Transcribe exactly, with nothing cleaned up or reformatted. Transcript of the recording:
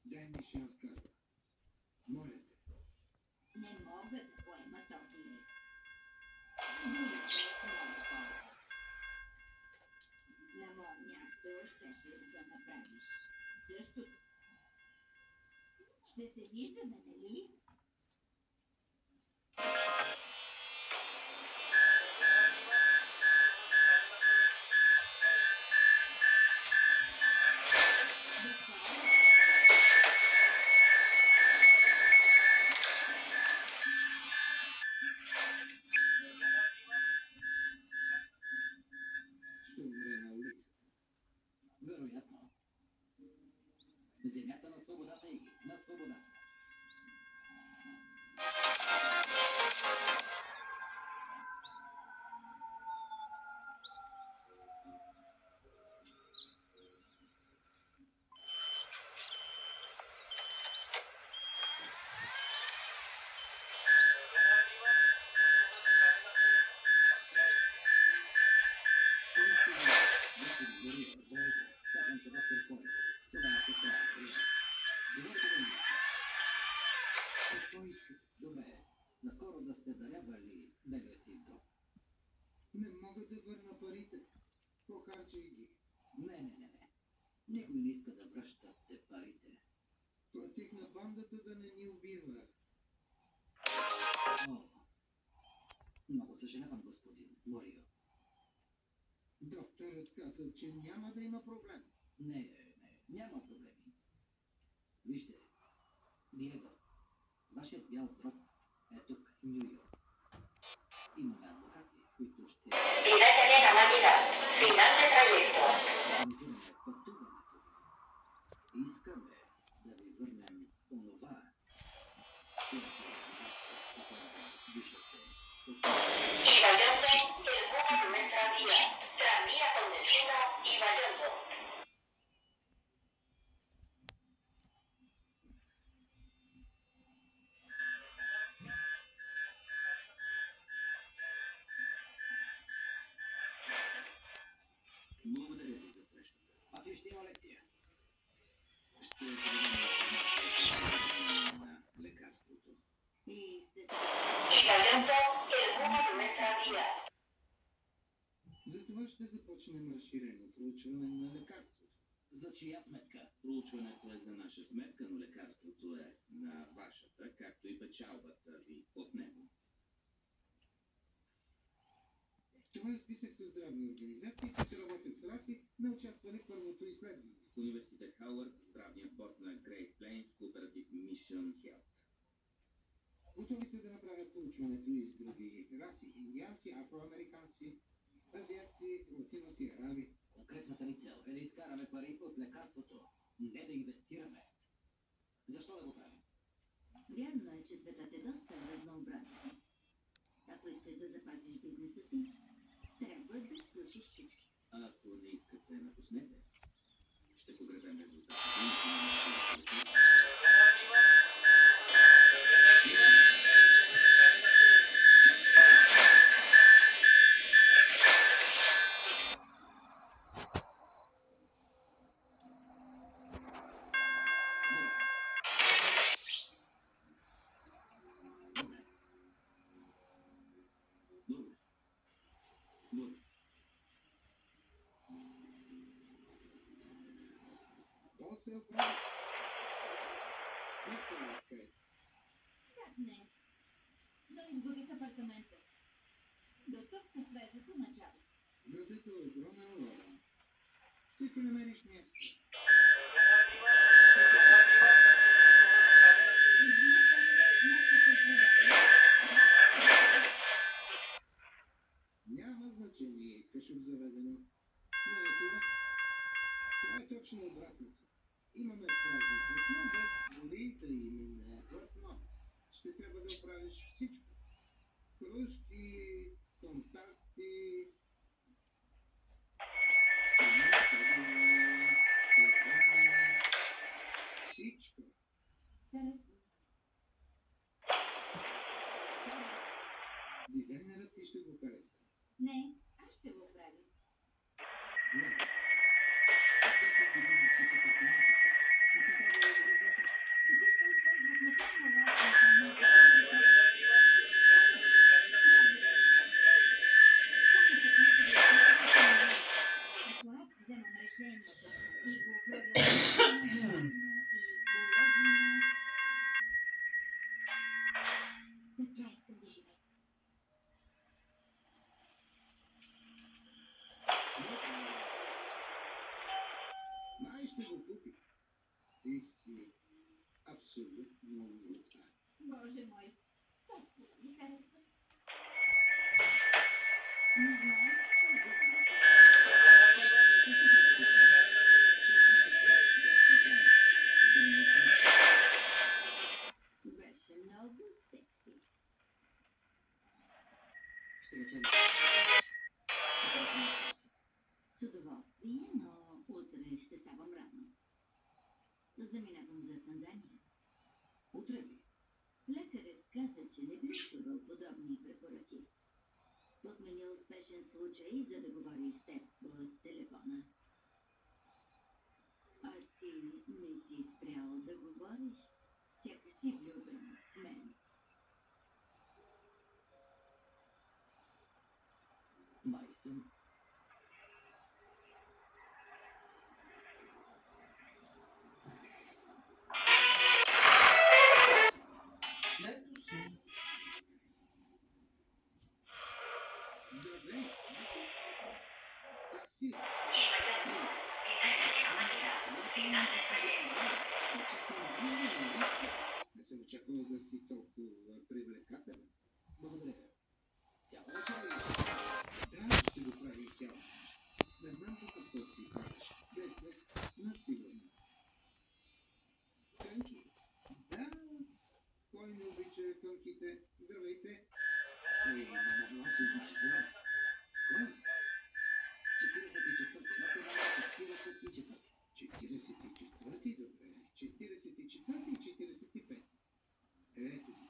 Дай ми шанс, Карла. Моля те. Не мога да поема този риск. Дори че е много полза. На мое място щеше да направиш същото. Ще се виждаме, нали? Ще умре на улицата. Вероятно. Земята на свободата и на свободата. Казвам се доктор Фойн. Това е сестра. Говорите ли ми? Какво искате? Добре. Наскоро да сте дарявали белия си дроб. Не мога да върна парите. Похарчих ги. Не, не, не, не. Никой не иска да връщате парите. Платих на бандата да не ни убива. О, много съжалявам, господин Морио. Докторът каза, че няма да има проблем. Не, не, няма проблеми. Вижте, Диего, вашият бял дроб е тук, в Нью Йорк. Имаме адвокати, които ще Biletele la Manila. Final de trayecto. организираме пътуването. Искаме да ви върнем онова, което е ваше за дишате. Y Vallando, el buque no entra vía. Tranvía con destino y Vallando. Благодаря ви за срещата. А ти ще има лекция. Ще предам на лекарството. И сте се... Y Vallando, el buque no entra vía. Затова ще започнем разширено проучване на лекарството. За чия сметка? Проучването е за наша сметка, но лекарството е на вашата, както и печалбата ви от него. Това е списък със здравни организации, които работят с раси, не участвали в първото изследване. В университет Хауърд, здравният борд на Great Plains Cooperative Mission Health. Готови са да направят проучването и с други раси, индианци, афроамериканци, азиатци, латиноси, араби. Конкретната ни цел е да изкараме пари от лекарството, не да инвестираме. Защо да го правим? Вярно е, че светът е доста разнообразен. Ако искаш да запазиш бизнеса си, трябва да включиш всички. Ако не искате, напуснете. Ще погребем резултатите. Добре. Добре. Добре. То се оправи. Не се разкай. Как не? Но изгубих апартамента. До тук със светлото начало. Градът е огромен лоба. Ще си намериш място. Извинете, някакъв продаване. Няма значение, искаш обзаведено. Но е това. Това е точно обратното. Имаме празно платно без горите и не платно. Ще трябва да оправиш всичко. Кружки, контакти... Всичко. Харесва. Дизайнерът ти ще го хареса. Не, аз ще го правя. Не. десет години си в апартамента си. Не си трябва да го Абсолютно глупа. Боже мой, толкова ви харесва. Не знаех, че обичате. Беше много секси. Ще вечеря. С удоволствие, но утре ще ставам рано. Заминавам за Танзания. Утре ли? Лекарят каза, че не би чувал подобни препоръки. Отменил спешен случай, за да говори с теб по телефона. А ти не си спрял да говориш? Сякаш си влюбен в мен. Май съм. Ето съм. Добре. Как си? Не съм очаквал да си толкова привлекателен. Благодаря. Цяла вечер ли? Да, ще го прави цяла нощ. Не знам по какво си правиш. Действах на сигурно. Фънки? Да. Кой не обича фънките? Здравейте. Ами, но си знаеш добре. Кой? четиридесет и четвърти. На сега четиридесет и четвърти. четиридесет и четвърти, добре. четиридесет и четвърти и четиридесет и пети. Ето,